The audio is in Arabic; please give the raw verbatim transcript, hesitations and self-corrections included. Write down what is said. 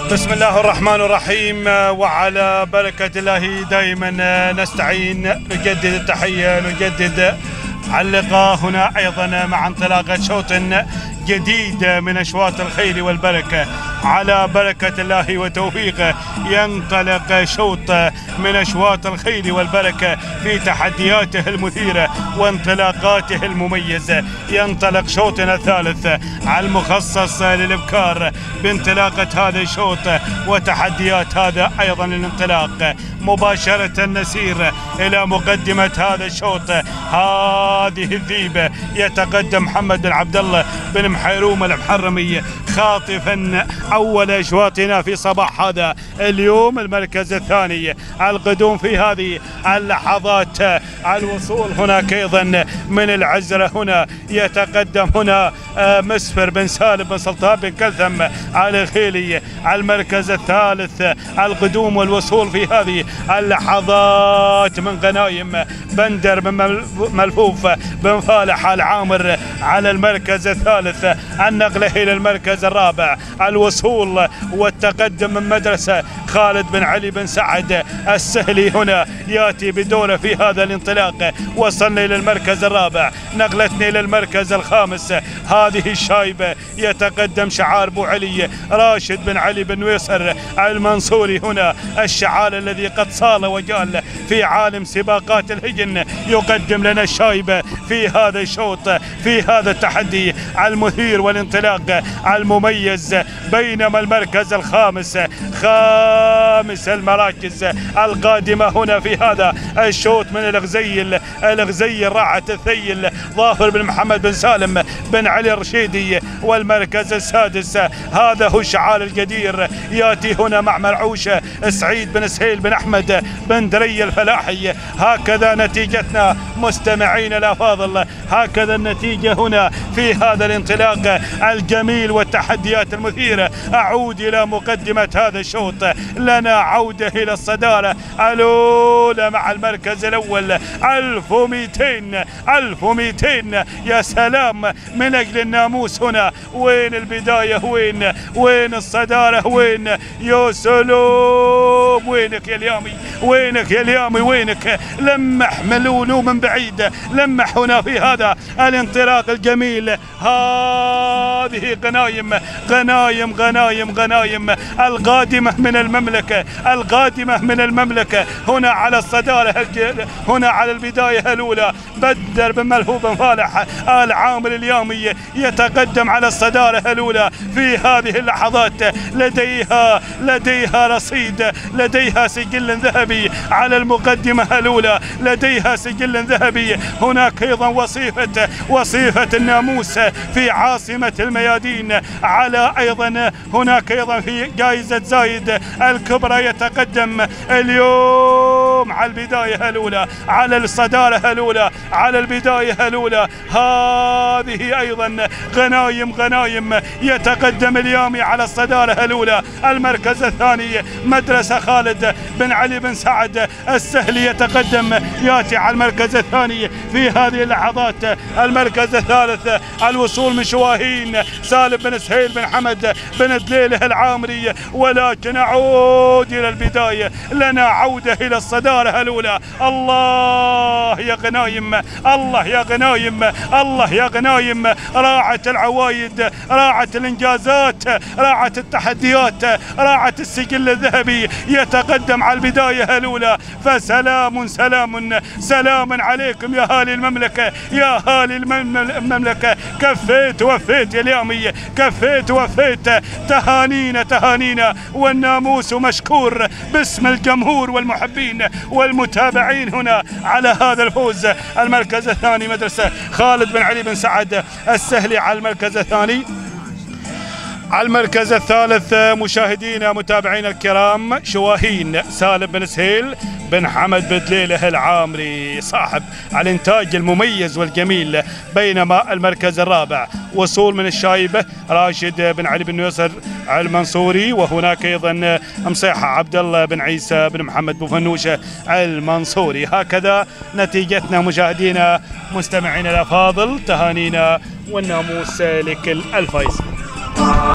بسم الله الرحمن الرحيم، وعلى بركة الله دائما نستعين. نجدد التحية، نجدد اللقاء هنا أيضا مع انطلاقة شوط جديد من أشواط الخير والبركة. على بركة الله وتوفيقه ينطلق شوط من أشواط الخير والبركة في تحدياته المثيرة وانطلاقاته المميزة. ينطلق شوطنا الثالث المخصص للإبكار بانطلاقة هذا الشوط وتحديات هذا أيضا الانطلاق. مباشرة نسير إلى مقدمة هذا الشوط. هذه الذيبة يتقدم محمد بن عبد الله بن محيروم المحرمي خاطفا أول أشواطنا في صباح هذا اليوم. المركز الثاني القدوم في هذه اللحظات. الوصول هناك أيضا من العزرة. هنا يتقدم هنا مسفر بن سالم بن سلطان بن كلثم على خيلي. المركز الثالث القدوم والوصول في هذه اللحظات من غنايم بندر بن ملفوف بن فالح العامر على المركز الثالث. النقلة إلى المركز الرابع الوصول والتقدم من مدرسة خالد بن علي بن سعد السهلي. هنا ياتي بدوره في هذا الانطلاق. وصلنا إلى المركز الرابع. نقلتنا إلى المركز الخامس. هذه الشايبة يتقدم شعار بو علي راشد بن علي بن ويصر المنصوري. هنا الشعار الذي قد صال وجال في عالم سباقات الهجن يقدم لنا الشايبة في هذا الشوط، في هذا التحدي المثير والانطلاق المميز. بينما المركز الخامس خامس المراكز القادمة هنا في هذا الشوط من الغزيل. الغزيل راعة الثيل ظافر بن محمد بن سالم بن علي الرشيدي. والمركز السادس هذا هو الشعار القدير ياتي هنا مع مرعوشة سعيد بن سهيل بن أحمد بن دري الفلاحي. هكذا نتيجتنا مستمعين الأفاضل، هكذا النتيجة هنا في هذا الانطلاق الجميل والتحديات المثيرة. أعود إلى مقدمة هذا الشوط. لنا عودة إلى الصدارة الأولى مع المركز الأول. ألف ومئتين ألف ومئتين يا سلام من أجل الناموس. هنا وين البداية؟ وين وين الصدارة؟ وين يا سلام؟ وينك يا اليامي؟ وينك يا اليامي؟ وينك؟ لمح ملولو من بعيد، لمح هنا في هذا الانطلاق الجميل. هذه غنايم غنايم غنايم غنايم القادمة من المملكة، القادمة من المملكة. هنا على الصدارة، هنا على البداية الأولى بدر بن ملفوف بن فالح العامر اليامي يتقدم على الصدارة الأولى في هذه اللحظات. لديها لديها رصيد، لديها سجل ذهبي على المقدمة الأولى، لديها سجل ذهبي. هناك أيضا وصيفة وصيفة الناموس في عاصمة الميادين. على أيضا هناك أيضا في جائزة زايد الكبرى يتقدم اليوم على البداية الأولى، على الصدارة الأولى، على البداية الأولى. هذه أيضا غنايم غنايم يتقدم اليامي على الصدارة الأولى. المركز الثاني مدرسة خالد بن علي بن سعد السهلي يتقدم، ياتي على المركز الثاني في هذه اللحظات. المركز الثالث الوصول من شواهين سالم بن سهيل بن حمد بن دليله العامري. ولكن أعود إلى البداية. لنا عودة إلى الصدارة الأولى. الله يا غنايم، الله يا غنايم، الله يا غنايم. راعة العوايد، راعة الإنجازات، راعة التحديات، راعة السجل الذهبي يتقدم على البداية الأولى. فسلام سلام سلام عليكم يا أهالي المملكة، يا أهالي المملكة. كفيت وفيت يا اليامي، كفيت وفيت. تهانينا تهانينا والناموس مشكور باسم الجمهور والمحبين والمتابعين هنا على هذا الفوز. المركز الثاني مدرسة خالد بن علي بن سعد السهلي على المركز الثاني. على المركز الثالث مشاهدينا متابعينا الكرام شواهين سالم بن سهيل بن حمد بن دليله العامري صاحب الانتاج المميز والجميل. بينما المركز الرابع وصول من الشايبة راشد بن علي بن يسر المنصوري. وهناك ايضا مصيحة عبد الله بن عيسى بن محمد بن فنوشة المنصوري. هكذا نتيجتنا مشاهدينا مستمعينا الافاضل. تهانينا والناموس لكل الفايز.